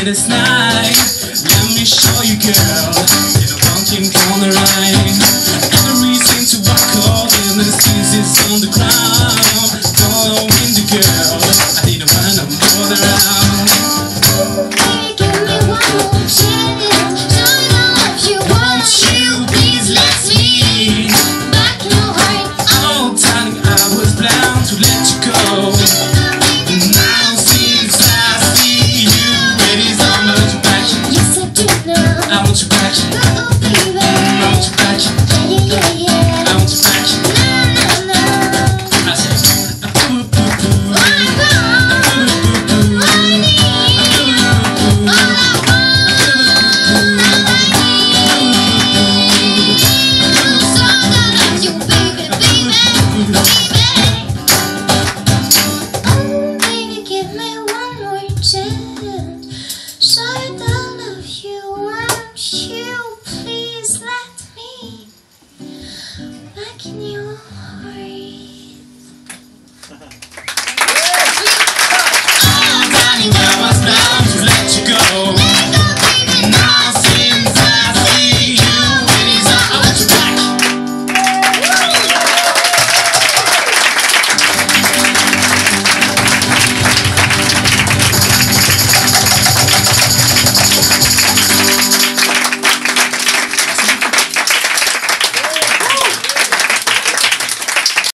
this night. Let me show you, girl. You know, walking on the right. Every reason to walk all in the seas is on the ground. Following the girl, I need a man I'm all around. Baby, give me one more chance. Show me love you want. You please let me Back to my heart. all time I was bound to let you go.